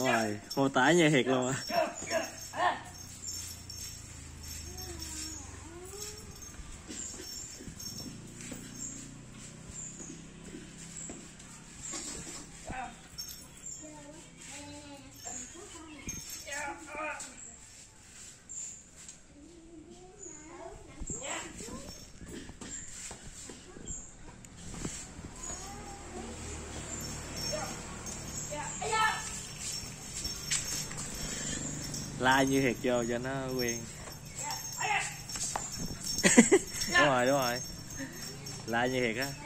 Đúng rồi, mô tả như thiệt luôn á. La như thiệt vô cho nó quen. Đúng rồi, la như thiệt á.